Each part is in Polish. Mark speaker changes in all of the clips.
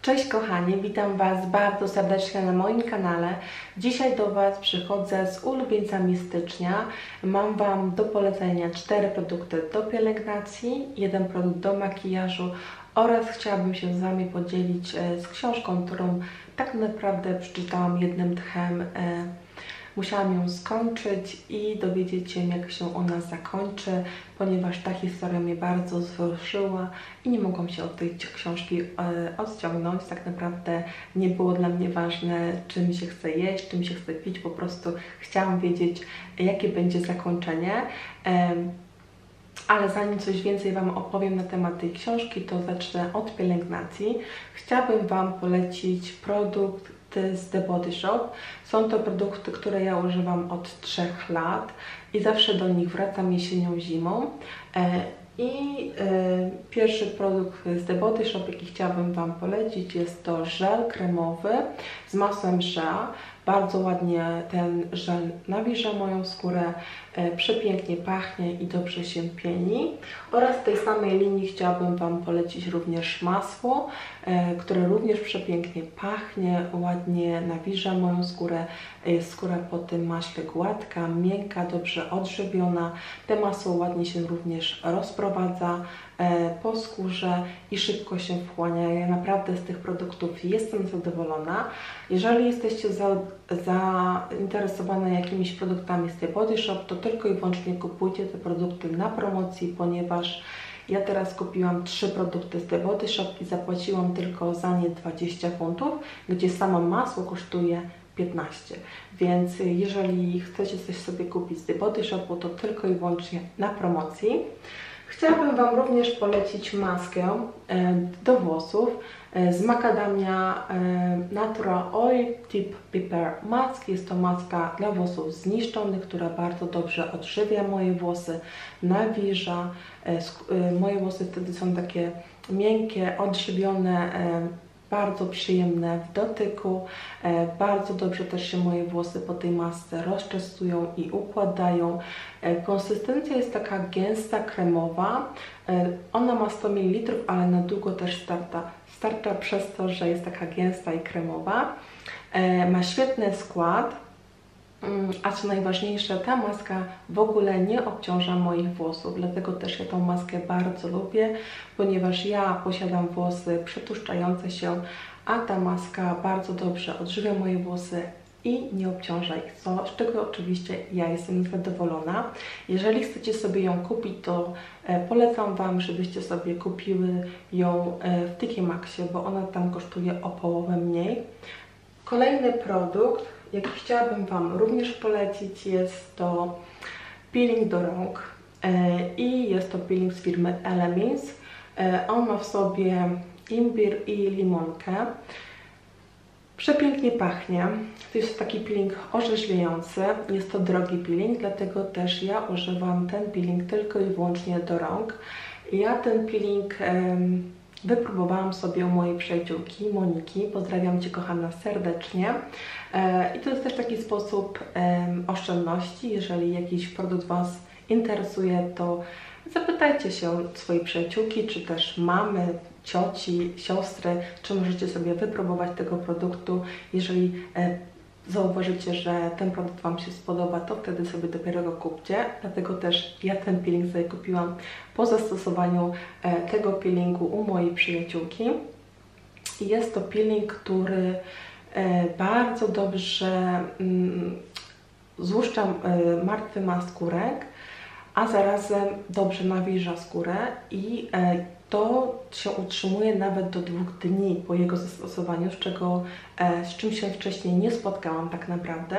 Speaker 1: Cześć kochani, witam Was bardzo serdecznie na moim kanale. Dzisiaj do Was przychodzę z ulubieńcami stycznia. Mam Wam do polecenia 4 produkty do pielęgnacji, 1 produkt do makijażu oraz chciałabym się z Wami podzielić z książką, którą tak naprawdę przeczytałam jednym tchem. Musiałam ją skończyć i dowiedzieć się, jak się ona zakończy, ponieważ ta historia mnie bardzo wzruszyła i nie mogłam się od tej książki odciągnąć. Tak naprawdę nie było dla mnie ważne, czym się chce jeść, czym się chce pić, po prostu chciałam wiedzieć, jakie będzie zakończenie. Ale zanim coś więcej Wam opowiem na temat tej książki, to zacznę od pielęgnacji. Chciałabym Wam polecić produkt z The Body Shop. Są to produkty, które ja używam od 3 lat i zawsze do nich wracam jesienią, zimą. Pierwszy produkt z The Body Shop, jaki chciałabym Wam polecić, jest to żel kremowy z masłem shea. Bardzo ładnie ten żel nawilża moją skórę, przepięknie pachnie i dobrze się pieni. Oraz z tej samej linii chciałabym Wam polecić również masło, które również przepięknie pachnie, ładnie nawilża moją skórę. Jest skóra po tym maśle gładka, miękka, dobrze odżywiona. To masło ładnie się również rozprowadza po skórze i szybko się wchłania. Ja naprawdę z tych produktów jestem zadowolona. Jeżeli jesteście zainteresowane jakimiś produktami z The Body Shop, to tylko i wyłącznie kupujcie te produkty na promocji, ponieważ ja teraz kupiłam 3 produkty z The Body Shop i zapłaciłam tylko za nie 20 funtów, gdzie samo masło kosztuje 15. Więc jeżeli chcecie coś sobie kupić z The Body Shopu, to tylko i wyłącznie na promocji. Chciałabym Wam również polecić maskę do włosów z Macadamia Natural Oil Tip Pepper Mask. Jest to maska dla włosów zniszczonych, która bardzo dobrze odżywia moje włosy, nawilża. Moje włosy wtedy są takie miękkie, odżywione, bardzo przyjemne w dotyku. Bardzo dobrze też się moje włosy po tej masce rozczesują i układają. Konsystencja jest taka gęsta, kremowa. Ona ma 100 ml, ale na długo też starcza przez to, że jest taka gęsta i kremowa. Ma świetny skład. A co najważniejsze, ta maska w ogóle nie obciąża moich włosów, dlatego też ja tą maskę bardzo lubię, ponieważ ja posiadam włosy przetłuszczające się, a ta maska bardzo dobrze odżywia moje włosy i nie obciąża ich, z czego oczywiście ja jestem zadowolona. Jeżeli chcecie sobie ją kupić, to polecam Wam, żebyście sobie kupiły ją w TK Maxxie, bo ona tam kosztuje o połowę mniej. Kolejny produkt, jaki chciałabym Wam również polecić, jest to peeling do rąk i jest to peeling z firmy Elements. On ma w sobie imbir i limonkę. Przepięknie pachnie. To jest taki peeling orzeźwiający. Jest to drogi peeling, dlatego też ja używam ten peeling tylko i wyłącznie do rąk. Ja ten peeling wypróbowałam sobie u mojej przyjaciółki Moniki. Pozdrawiam Cię, kochana, serdecznie. I to jest też taki sposób oszczędności. Jeżeli jakiś produkt Was interesuje, to zapytajcie się swojej przyjaciółki, czy też mamy, cioci, siostry, czy możecie sobie wypróbować tego produktu. Jeżeli zauważycie, że ten produkt Wam się spodoba, to wtedy sobie dopiero go kupcie. Dlatego też ja ten peeling sobie kupiłam po zastosowaniu tego peelingu u mojej przyjaciółki. Jest to peeling, który bardzo dobrze złuszcza martwy skórek, a zarazem dobrze nawilża skórę i to się utrzymuje nawet do 2 dni po jego zastosowaniu, z czym się wcześniej nie spotkałam tak naprawdę.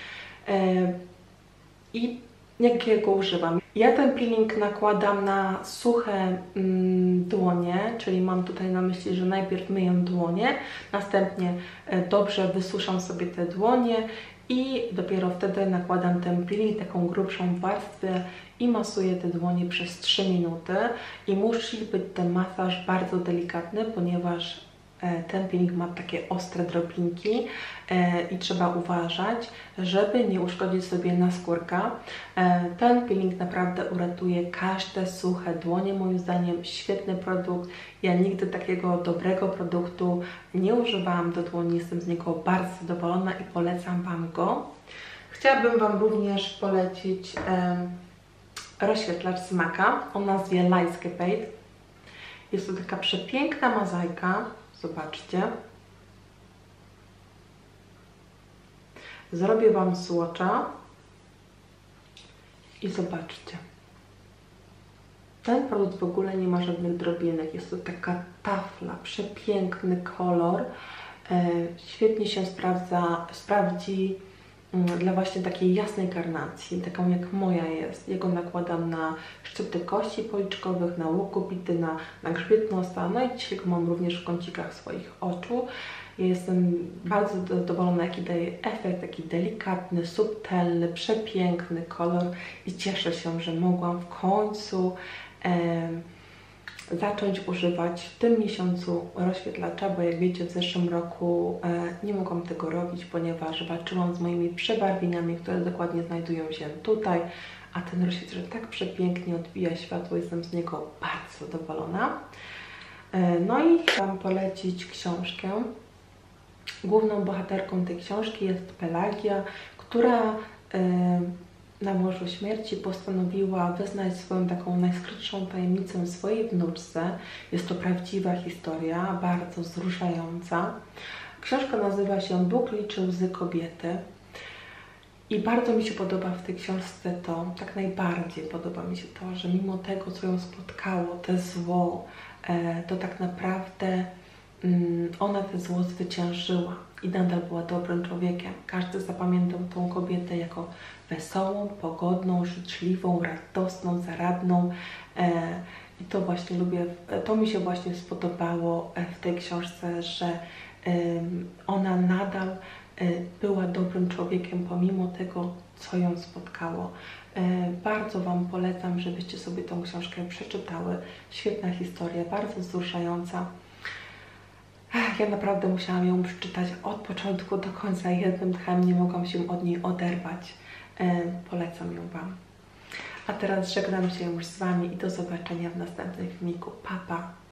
Speaker 1: I jakiego używam? Ja ten peeling nakładam na suche dłonie, czyli mam tutaj na myśli, że najpierw myję dłonie, następnie dobrze wysuszam sobie te dłonie i dopiero wtedy nakładam ten peeling, taką grubszą warstwę i masuję te dłonie przez 3 minuty. I musi być ten masaż bardzo delikatny, ponieważ ten peeling ma takie ostre drobinki i trzeba uważać, żeby nie uszkodzić sobie naskórka. Ten peeling naprawdę uratuje każde suche dłonie, moim zdaniem świetny produkt. Ja nigdy takiego dobrego produktu nie używałam do dłoni, jestem z niego bardzo zadowolona i polecam Wam go. Chciałabym Wam również polecić rozświetlacz z MAC'a o nazwie Lightscapade. Jest to taka przepiękna mozaika, zobaczcie. Zrobię Wam swatcha i zobaczcie. Ten produkt w ogóle nie ma żadnych drobinek, jest to taka tafla, przepiękny kolor, świetnie się sprawdzi dla właśnie takiej jasnej karnacji, taką jak moja jest. Ja go nakładam na szczyty kości policzkowych, na łokubity, na grzbiet nosa, no i dzisiaj go mam również w kącikach swoich oczu. Ja jestem bardzo zadowolona, jaki daje efekt, taki delikatny, subtelny, przepiękny kolor i cieszę się, że mogłam w końcu zacząć używać w tym miesiącu rozświetlacza, bo jak wiecie, w zeszłym roku nie mogłam tego robić, ponieważ walczyłam z moimi przebarwieniami, które dokładnie znajdują się tutaj, a ten rozświetlacz tak przepięknie odbija światło, jestem z niego bardzo zadowolona. No i chciałam polecić książkę. Główną bohaterką tej książki jest Pelagia, która na łożu śmierci postanowiła wyznać swoją taką najskrytszą tajemnicę swojej wnuczce. Jest to prawdziwa historia, bardzo wzruszająca. Książka nazywa się Bóg liczy łzy kobiety. I bardzo mi się podoba w tej książce to, tak najbardziej podoba mi się to, że mimo tego, co ją spotkało, te zło, to tak naprawdę ona te zło zwyciężyła i nadal była dobrym człowiekiem. Każdy zapamiętał tą kobietę jako wesołą, pogodną, życzliwą, radosną, zaradną. I to właśnie lubię, to mi się właśnie spodobało w tej książce, że ona nadal była dobrym człowiekiem pomimo tego, co ją spotkało. Bardzo Wam polecam, żebyście sobie tą książkę przeczytały. Świetna historia, bardzo wzruszająca. Ja naprawdę musiałam ją przeczytać od początku do końca, jednym tchem nie mogłam się od niej oderwać. Polecam ją Wam. A teraz żegnam się już z Wami i do zobaczenia w następnym filmiku. Pa, pa!